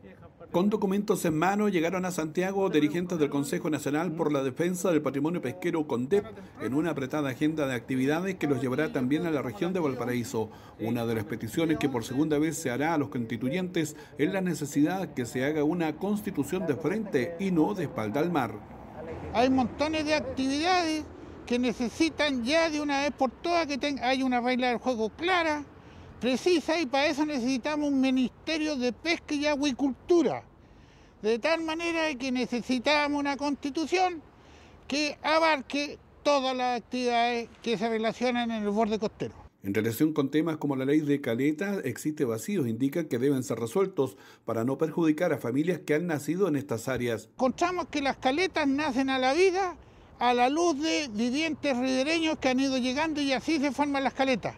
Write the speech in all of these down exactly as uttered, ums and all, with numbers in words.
Con documentos en mano llegaron a Santiago dirigentes del Consejo Nacional por la Defensa del Patrimonio Pesquero CONDEP en una apretada agenda de actividades que los llevará también a la región de Valparaíso. Una de las peticiones que por segunda vez se hará a los constituyentes es la necesidad que se haga una constitución de frente y no de espalda al mar. Hay montones de actividades que necesitan ya de una vez por todas que tenga, hay una regla del juego clara, precisa, y para eso necesitamos un Ministerio de Pesca y Acuicultura. De tal manera que necesitamos una constitución que abarque todas las actividades que se relacionan en el borde costero. En relación con temas como la ley de caleta, existe vacíos, indican que deben ser resueltos para no perjudicar a familias que han nacido en estas áreas. Encontramos que las caletas nacen a la vida a la luz de vivientes ribereños que han ido llegando y así se forman las caletas.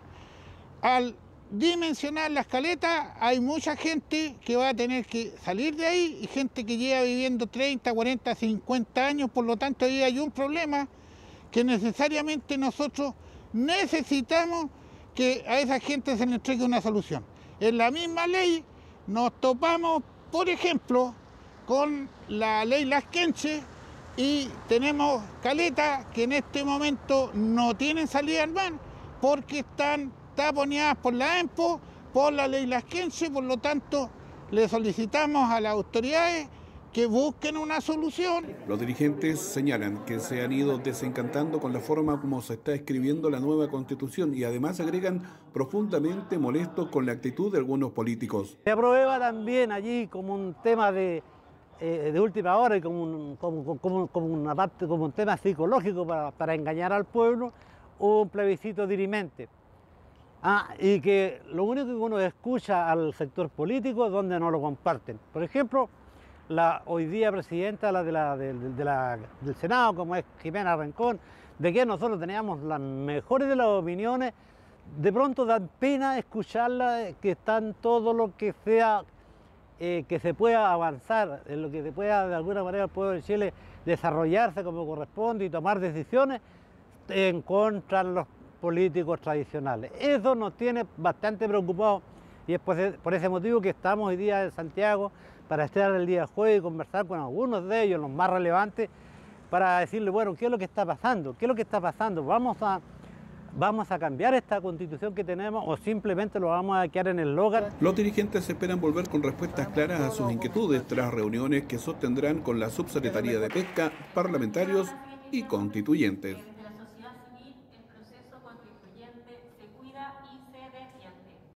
Al dimensionar las caletas hay mucha gente que va a tener que salir de ahí y gente que lleva viviendo treinta, cuarenta, cincuenta años, por lo tanto ahí hay un problema que necesariamente nosotros necesitamos que a esa gente se le entregue una solución. En la misma ley nos topamos, por ejemplo, con la ley Lasquenche y tenemos caletas que en este momento no tienen salida al mar porque están taponeadas por la EMPO, por la ley Lasquenche, por lo tanto le solicitamos a las autoridades que busquen una solución. Los dirigentes señalan que se han ido desencantando con la forma como se está escribiendo la nueva Constitución y además agregan profundamente molestos con la actitud de algunos políticos. Se aprueba también allí como un tema de, eh, de última hora y como un, como, como, como una parte, como un tema psicológico para, para engañar al pueblo, un plebiscito dirimente. Ah, y que lo único que uno escucha al sector político es donde no lo comparten. Por ejemplo, la hoy día presidenta la de la, de, de la, del Senado, como es Jimena Rincón, de que nosotros teníamos las mejores de las opiniones, de pronto da pena escucharla, que están todo lo que sea, eh, que se pueda avanzar, en lo que se pueda de alguna manera el pueblo de Chile desarrollarse como corresponde y tomar decisiones en contra de los políticos tradicionales. Eso nos tiene bastante preocupados y es por ese motivo que estamos hoy día en Santiago para estar el día jueves y conversar con algunos de ellos, los más relevantes, para decirles, bueno, ¿qué es lo que está pasando? ¿Qué es lo que está pasando? ¿Vamos a, vamos a cambiar esta constitución que tenemos o simplemente lo vamos a quedar en el eslogan? Los dirigentes esperan volver con respuestas claras a sus inquietudes tras reuniones que sostendrán con la Subsecretaría de Pesca, parlamentarios y constituyentes.